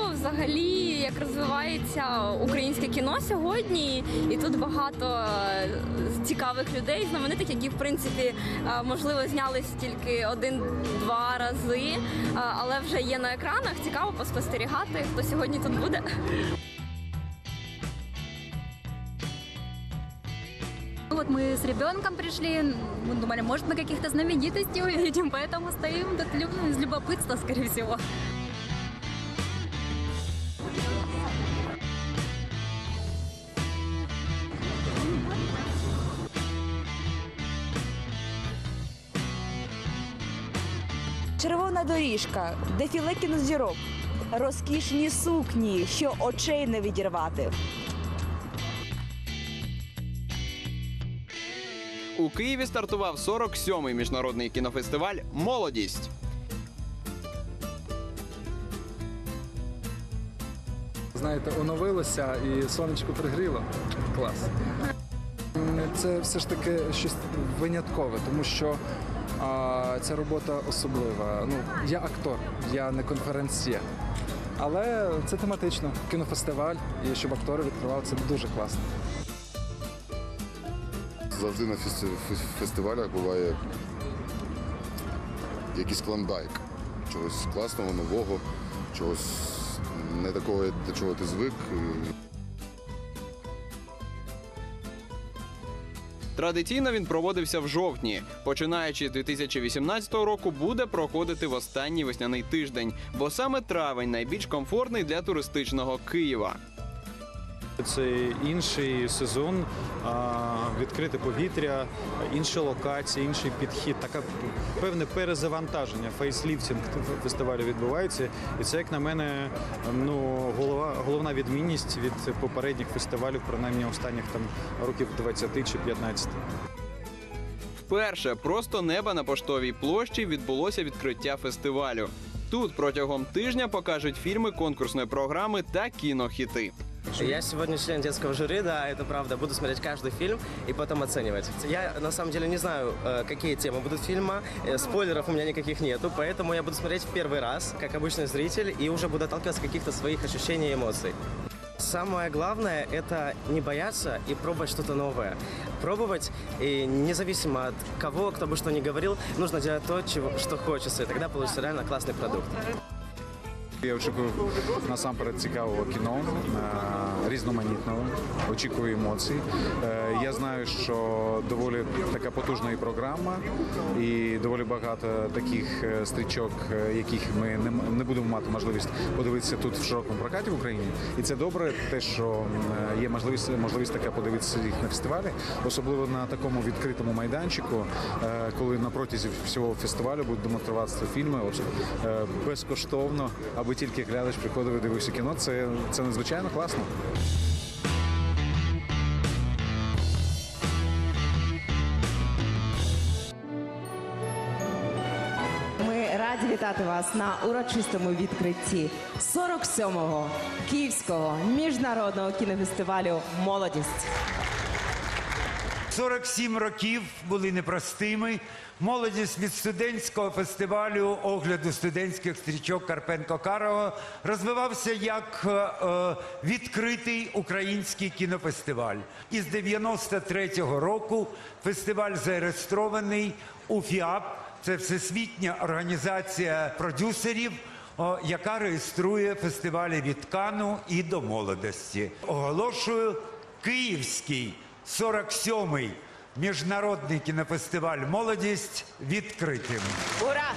взагалі, як розвивається українське кіно сьогодні, і тут багато цікавих людей, знаменитих, які, в принципі, можливо, знялись тільки один-два рази, але вже є на екранах. Цікаво поспостерігати, хто сьогодні тут буде. Вот мы с ребенком пришли, мы думали, может, мы каких-то знаменитостей увидим, поэтому стоим тут из любопытства, скорее всего. Червона доріжка, дефіле кінозірок, розкішні сукні, що очей не відірвати. У Києві стартував 47-й міжнародний кінофестиваль «Молодість». Знаєте, оновилося і сонечко пригріло. Клас. Це все ж таки щось виняткове, тому що ця робота особлива. Ну, я актор, я не конференсьє. Але це тематично. Кінофестиваль, і щоб актори відкривали, це дуже класно. Завжди на фестивалях буває якийсь клондайк. Чогось класного, нового, чогось не такого, до чого ти звик. Традиційно він проводився в жовтні. Починаючи з 2018 року, буде проходити в останній весняний тиждень, бо саме травень найбільш комфортний для туристичного Києва. Це інший сезон, відкрите повітря, інші локації, інший підхід. Таке певне перезавантаження, фейсліфтинг фестивалю відбувається. І це, як на мене, головна відмінність від попередніх фестивалів, принаймні останніх років 20 чи 15. Вперше просто неба на Поштовій площі відбулося відкриття фестивалю. Тут протягом тижня покажуть фільми конкурсної програми та кінохіти. Я сегодня член детского жюри, да, это правда. Буду смотреть каждый фильм и потом оценивать. Я, на самом деле, не знаю, какие темы будут фильма. Спойлеров у меня никаких нету, поэтому я буду смотреть в первый раз, как обычный зритель, и уже буду отталкиваться от каких-то своих ощущений и эмоций. Самое главное – это не бояться и пробовать что-то новое. Пробовать, и независимо от кого, кто бы что ни говорил, нужно делать то, что хочется, и тогда получится реально классный продукт. Я очікую насамперед цікавого кіно, різноманітного, очікую емоцій. Я знаю, що доволі така потужна і програма, і доволі багато таких стрічок, яких ми не будемо мати можливість подивитися тут в широкому прокаті в Україні. І це добре, те, що є можливість така подивитися їх на фестивалі, особливо на такому відкритому майданчику, коли на протязі всього фестивалю будуть демонструватися фільми безкоштовно, аби тільки глядач приходив і дивився кіно. Це надзвичайно класно. Ми раді вітати вас на урочистому відкритті 47-го Київського міжнародного кінофестивалю «Молодість». 47 років були непростими. Молодість від студентського фестивалю огляду студентських стрічок Карпенко-Карого розвивався як відкритий український кінофестиваль. Із 93-го року фестиваль зареєстрований у ФІАП, це Всесвітня організація продюсерів, яка реєструє фестивалі від Канну і до молодості. Оголошую Київський 47-й міжнародний кінофестиваль «Молодість» відкритим. Ура!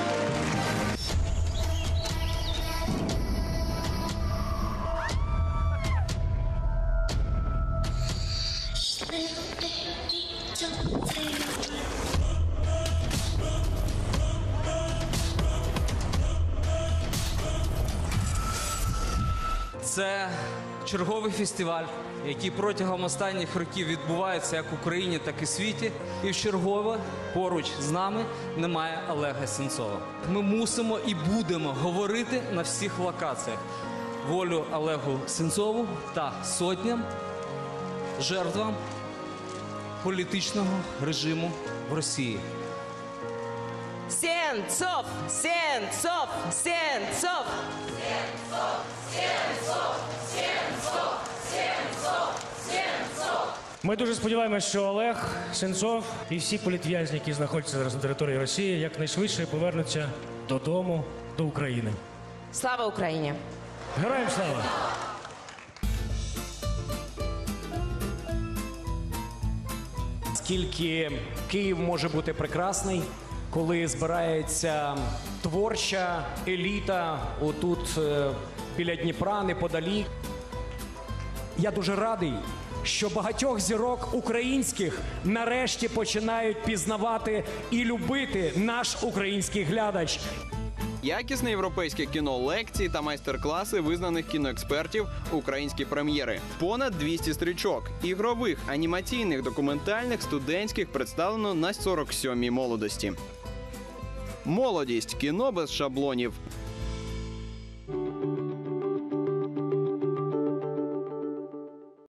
Це черговий фестиваль, який протягом останніх років відбувається як в Україні, так і в світі. І вчергове поруч з нами немає Олега Сенцова. Ми мусимо і будемо говорити на всіх локаціях. Волю Олегу Сенцову та сотням жертвам політичного режиму в Росії. Сенцов! Сенцов! Сенцов! Сенцов! Ми дуже сподіваємося, що Олег Сенцов і всі політв'язні, які знаходяться зараз на території Росії, якнайшвидше повернуться додому, до України. Слава Україні! Героям слава! Скільки Київ може бути прекрасний, коли збирається творча еліта отут біля Дніпра, неподалік. Я дуже радий, що багатьох зірок українських нарешті починають пізнавати і любити наш український глядач. Якісне європейське кіно, лекції та майстер-класи визнаних кіноекспертів, українські прем'єри. Понад 200 стрічок. Ігрових, анімаційних, документальних, студентських представлено на 47-й молодості. Молодість. Кіно без шаблонів.